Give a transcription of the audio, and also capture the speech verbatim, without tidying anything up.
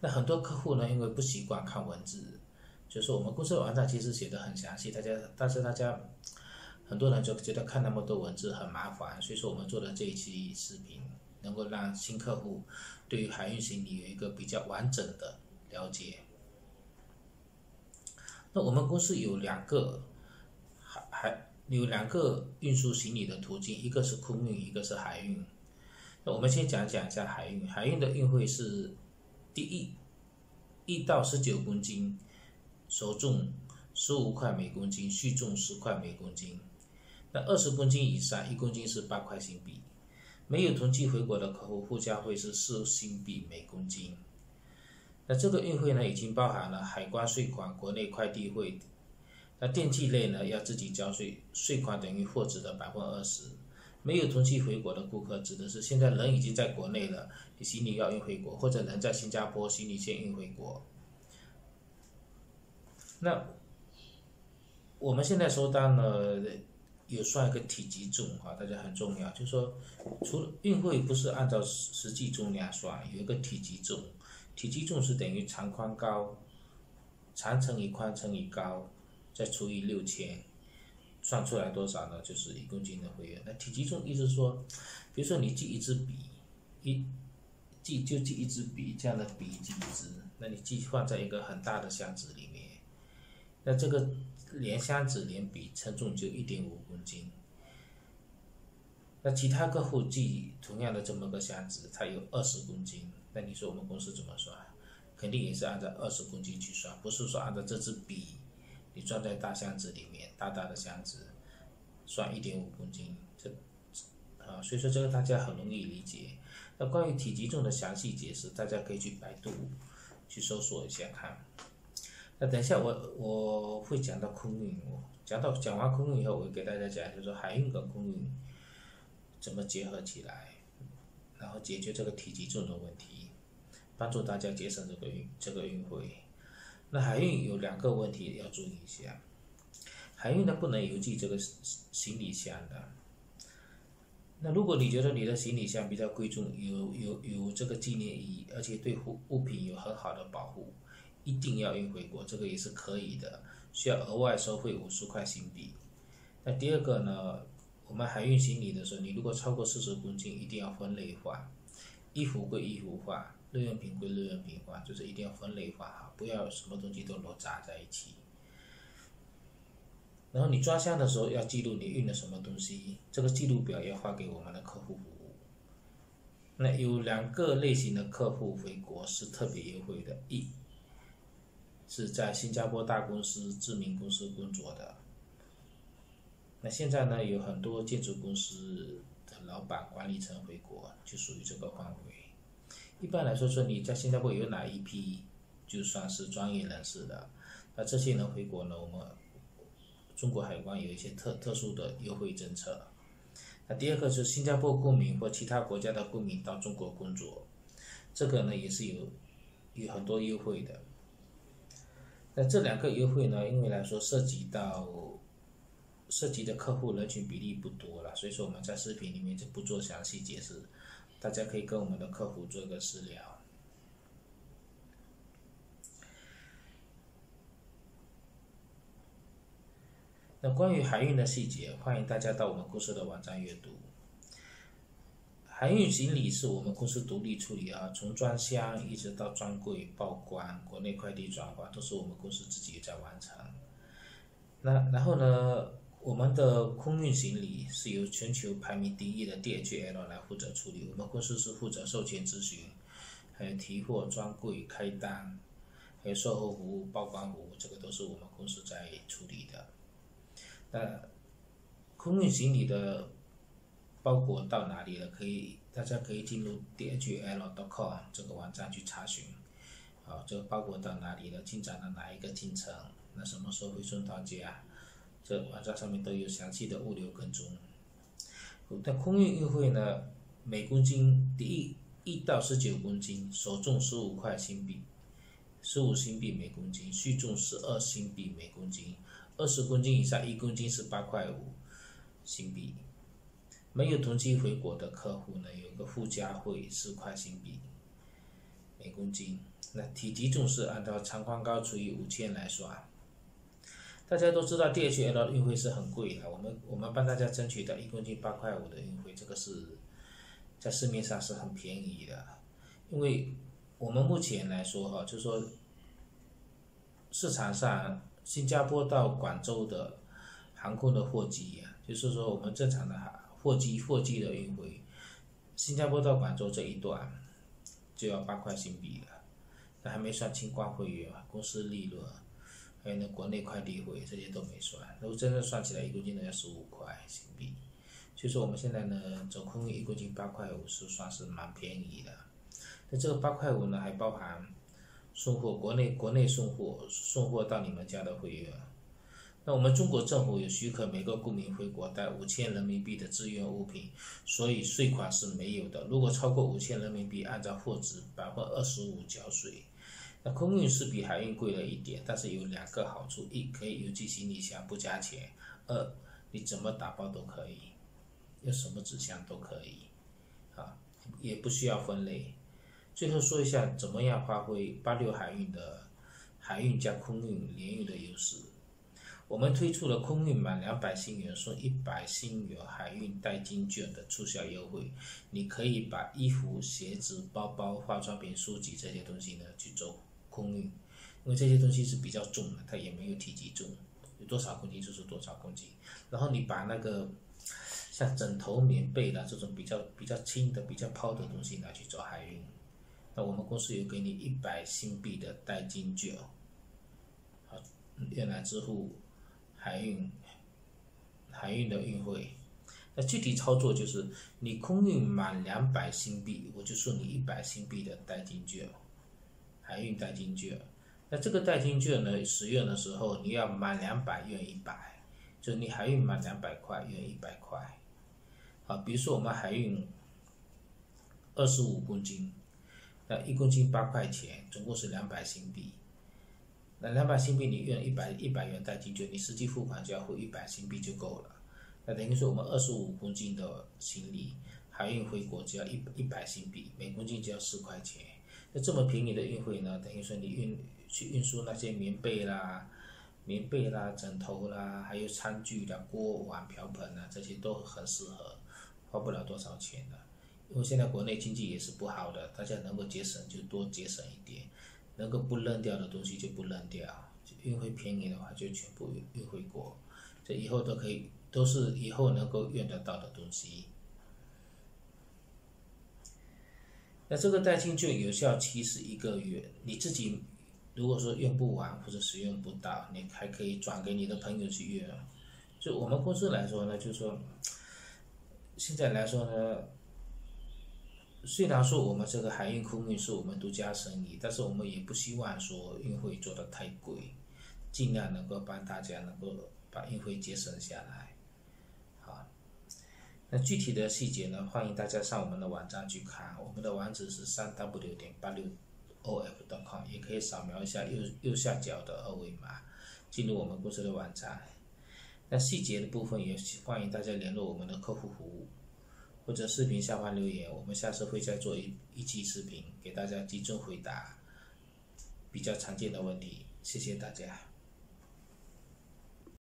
那很多客户呢，因为不习惯看文字，就是我们公司的网站其实写的很详细，大家但是大家很多人就觉得看那么多文字很麻烦，所以说我们做的这一期视频，能够让新客户对于海运行李有一个比较完整的了解。那我们公司有两个海海有两个运输行李的途径，一个是空运，一个是海运。那我们先讲讲一下海运，海运的运费是第一一到十九公斤，首重十五块每公斤，续重十块每公斤。那二十公斤以上，一公斤是八块新币。没有同期回国的客户，附加费是四新币每公斤。那这个运费呢，已经包含了海关税款、国内快递费。那电器类呢，要自己交税，税款等于货值的百分之二十。没有同期回国的顾客，指的是现在人已经在国内了，你行李要运回国，或者人在新加坡，行李先运回国。那我们现在收单呢，有算一个体积重啊，大家很重要，就是说，除了运费不是按照实际重量算，有一个体积重，体积重是等于长宽高，长乘以宽乘以高，再除以六千，算出来多少呢？就是一公斤的费用。那体积重意思说，比如说你记一支笔，一记就记一支笔，这样的笔记一支，那你记放在一个很大的箱子里面，那这个连箱子连笔称重就一点五公斤。那其他客户寄同样的这么个箱子，它有二十公斤，那你说我们公司怎么算？肯定也是按照二十公斤去算，不是说按照这支笔你装在大箱子里面，大大的箱子算一点五公斤，这啊，所以说这个大家很容易理解。那关于体积重的详细解释，大家可以去百度去搜索一下看。那等一下我我会讲到空运，我讲到讲完空运以后，我会给大家讲，就是说海运跟空运怎么结合起来，然后解决这个体积重的问题，帮助大家节省这个运这个运费。那海运有两个问题要注意一下，海运呢不能邮寄这个行李箱的。那如果你觉得你的行李箱比较贵重，有有有这个纪念意义，而且对物物品有很好的保护，一定要运回国，这个也是可以的，需要额外收费五十块新币。那第二个呢，我们海运行李的时候，你如果超过四十公斤，一定要分类化，衣服归衣服化，日用品归日用品化，就是一定要分类化哈，不要什么东西都摞杂在一起。然后你装箱的时候要记录你运了什么东西，这个记录表要发给我们的客户服务。那有两个类型的客户回国是特别优惠的，一是在新加坡大公司、知名公司工作的。那现在呢，有很多建筑公司的老板、管理层回国，就属于这个范围。一般来说，说你在新加坡有哪一批，就算是专业人士的。那这些人回国呢，我们中国海关有一些特特殊的优惠政策。那第二个是新加坡公民或其他国家的公民到中国工作，这个呢也是有有很多优惠的。那这两个优惠呢，因为来说涉及到涉及的客户人群比例不多了，所以说我们在视频里面就不做详细解释，大家可以跟我们的客户做一个私聊。那关于海运的细节，欢迎大家到我们公司的网站阅读。海运行李是我们公司独立处理啊，从装箱一直到专柜、报关、国内快递转发，都是我们公司自己在完成。那然后呢，我们的空运行李是由全球排名第一的 D H L 来负责处理，我们公司是负责售前咨询，还有提货、专柜、开单，还有售后服务、报关服务，这个都是我们公司在处理的。那空运行李的包裹到哪里了？可以，大家可以进入 D H L 点 com 这个网站去查询。好，这个包裹到哪里了？进展到哪一个进程？那什么时候会送到家？这网站上面都有详细的物流跟踪。那空运运费呢？每公斤第一一到十九公斤，首重十五块新币，十五新币每公斤，续重十二新币每公斤。二十公斤以上，一公斤是八块五新币。没有同期回国的客户呢，有个附加费四块新币每公斤。 那体积重是按照长宽高除以五千来算。大家都知道 D H L 的运费是很贵的，我们我们帮大家争取到一公斤八块五的运费，这个是在市面上是很便宜的。因为我们目前来说哈，就是说市场上新加坡到广州的航空的货机啊，就是说我们正常的货机货机的运费，新加坡到广州这一段就要八块新币了，那还没算清关会员、公司利润，还有那国内快递费这些都没算。如果真的算起来，一公斤都要十五块新币。所以说我们现在呢，走空运一公斤八块五是算是蛮便宜的。那这个八块五呢，还包含送货国内国内送货送货到你们家的费用。那我们中国政府有许可每个公民回国带五千人民币的自用物品，所以税款是没有的。如果超过五千人民币，按照货值百分之二十五缴税。那空运是比海运贵了一点，但是有两个好处：一，可以邮寄行李箱不加钱；二，你怎么打包都可以，用什么纸箱都可以，啊，也不需要分类。最后说一下怎么样发挥八六海运的海运加空运联运的优势。我们推出了空运满两百新元送一百新元海运代金券的促销优惠，你可以把衣服、鞋子、包包、化妆品、书籍这些东西呢去做空运，因为这些东西是比较重的，它也没有体积重，有多少公斤就是多少公斤。然后你把那个像枕头、棉被啦这种比较比较轻的、比较抛的东西拿去做海运，那我们公司有给你一百新币的代金券，好，用来支付海运海运的运费。那具体操作就是你空运满两百新币，我就送你一百新币的代金券，海运代金券。那这个代金券呢，使用的时候你要满两百用一百，就是你海运满两百块用一百块。好，比如说我们海运二十五公斤，那一公斤八块钱，总共是两百新币。那两百新币你用一百一百元代金券，你实际付款就要付一百新币就够了。那等于说我们二十五公斤的行李海运回国只要一一百新币，每公斤只要四块钱。那这么便宜的运费呢，等于说你运去运输那些棉被啦、棉被啦、枕头啦，还有餐具啦、锅碗瓢盆啊，这些都很适合，花不了多少钱的。因为现在国内经济也是不好的，大家能够节省就多节省一点。能够不扔掉的东西就不扔掉，运费便宜的话就全部运回国，这以后都可以，都是以后能够用得到的东西。那这个代金券有效期是一个月，你自己如果说用不完或者使用不到，你还可以转给你的朋友去用。就我们公司来说呢，就是说现在来说呢，虽然说我们这个海运空运是我们独家生意，但是我们也不希望说运费做得太贵，尽量能够帮大家能够把运费节省下来。好，那具体的细节呢，欢迎大家上我们的网站去看，我们的网址是三 w 点八六 o f 点 com， 也可以扫描一下右右下角的二维码，进入我们公司的网站。那细节的部分也欢迎大家联络我们的客户服务。或者视频下方留言，我们下次会再做一一期视频，给大家集中回答比较常见的问题。谢谢大家。